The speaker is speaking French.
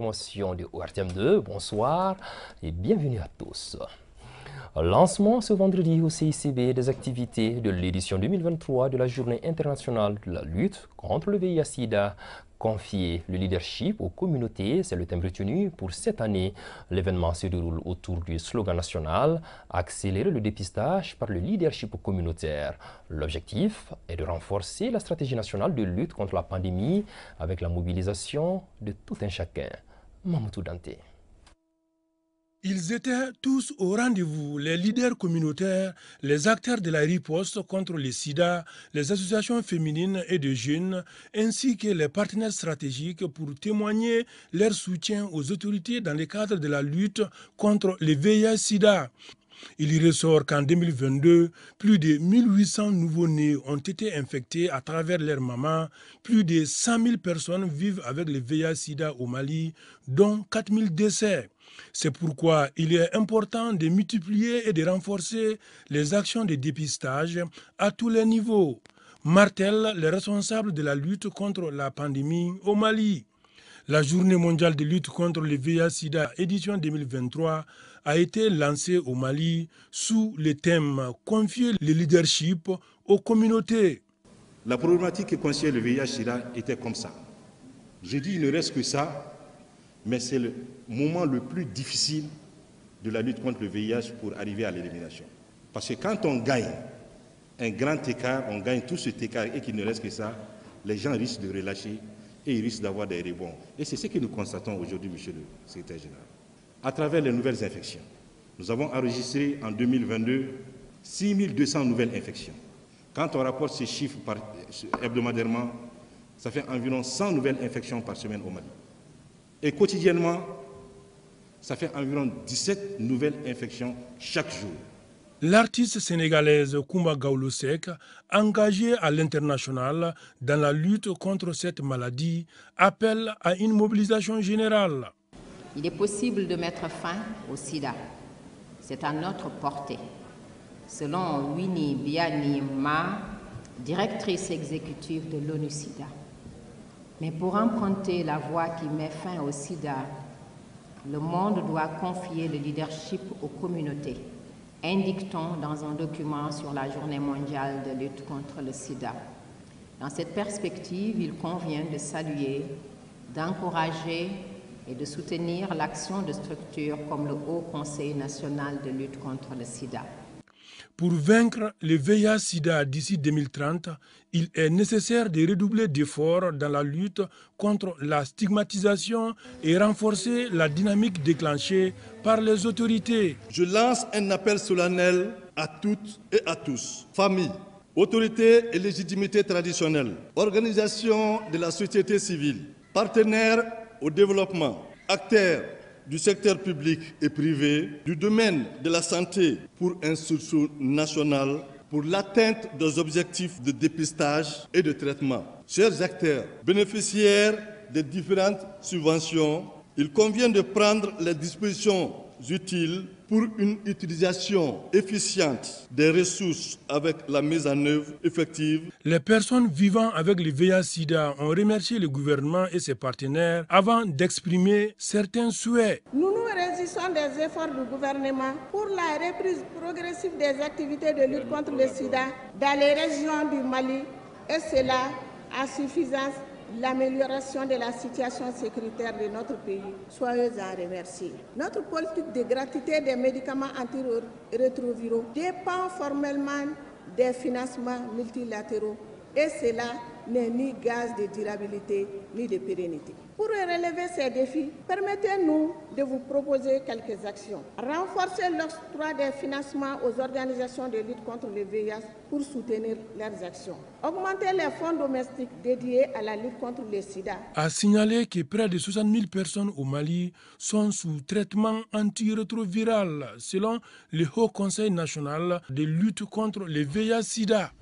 d'information de ORTM2. Bonsoir et bienvenue à tous. Lancement ce vendredi au CICB des activités de l'édition 2023 de la Journée internationale de la lutte contre le VIH-Sida. Confier le leadership aux communautés, c'est le thème retenu pour cette année. L'événement se déroule autour du slogan national « Accélérer le dépistage par le leadership communautaire ». L'objectif est de renforcer la stratégie nationale de lutte contre la pandémie avec la mobilisation de tout un chacun. Mamadou Dante. Ils étaient tous au rendez-vous, les leaders communautaires, les acteurs de la riposte contre le sida, les associations féminines et de jeunes, ainsi que les partenaires stratégiques pour témoigner leur soutien aux autorités dans le cadre de la lutte contre le VIH-Sida. Il y ressort qu'en 2022, plus de 1800 nouveau-nés ont été infectés à travers leur maman. Plus de 100 000 personnes vivent avec le VIH-Sida au Mali, dont 4 000 décès. C'est pourquoi il est important de multiplier et de renforcer les actions de dépistage à tous les niveaux, martèle les responsables de la lutte contre la pandémie au Mali. La Journée mondiale de lutte contre le VIH-Sida édition 2023 a été lancée au Mali sous le thème « Confier le leadership aux communautés ». La problématique que concerne le VIH-Sida était comme ça. Je dis il ne reste que ça, mais c'est le moment le plus difficile de la lutte contre le VIH pour arriver à l'élimination. Parce que quand on gagne un grand écart, on gagne tout cet écart et qu'il ne reste que ça, les gens risquent de relâcher et ils risquent d'avoir des rebonds. Et c'est ce que nous constatons aujourd'hui, monsieur le secrétaire général. À travers les nouvelles infections, nous avons enregistré en 2022 6200 nouvelles infections. Quand on rapporte ces chiffres hebdomadairement, ça fait environ 100 nouvelles infections par semaine au Mali. Et quotidiennement, ça fait environ 17 nouvelles infections chaque jour. L'artiste sénégalaise Koumba Gawlo Seck, engagée à l'international dans la lutte contre cette maladie, appelle à une mobilisation générale. Il est possible de mettre fin au sida. C'est à notre portée. Selon Winnie Byanyima, directrice exécutive de l'ONU-SIDA. Mais pour emprunter la voie qui met fin au sida, le monde doit confier le leadership aux communautés, indique-t-on dans un document sur la Journée mondiale de lutte contre le sida. Dans cette perspective, il convient de saluer, d'encourager et de soutenir l'action de structures comme le Haut Conseil national de lutte contre le sida. Pour vaincre le VIH-Sida d'ici 2030, il est nécessaire de redoubler d'efforts dans la lutte contre la stigmatisation et renforcer la dynamique déclenchée par les autorités. Je lance un appel solennel à toutes et à tous, familles, autorités et légitimités traditionnelles, organisations de la société civile, partenaires au développement, acteurs du secteur public et privé, du domaine de la santé pour un sursaut national pour l'atteinte des objectifs de dépistage et de traitement. Chers acteurs, bénéficiaires des différentes subventions, il convient de prendre les dispositions utiles pour une utilisation efficiente des ressources avec la mise en œuvre effective. Les personnes vivant avec le VIH-Sida ont remercié le gouvernement et ses partenaires avant d'exprimer certains souhaits. Nous nous réjouissons des efforts du gouvernement pour la reprise progressive des activités de lutte contre le sida dans les régions du Mali et cela à suffisance l'amélioration de la situation sécuritaire de notre pays. Soyez en remerciés. Notre politique de gratuité des médicaments antirétroviraux dépend formellement des financements multilatéraux et cela n'est ni gage de durabilité ni de pérennité. Pour relever ces défis, permettez-nous de vous proposer quelques actions. Renforcer l'octroi des financements aux organisations de lutte contre le VIH pour soutenir leurs actions. Augmenter les fonds domestiques dédiés à la lutte contre le sida. A signalé que près de 60 000 personnes au Mali sont sous traitement antirétroviral, selon le Haut Conseil national de lutte contre le VIH-Sida.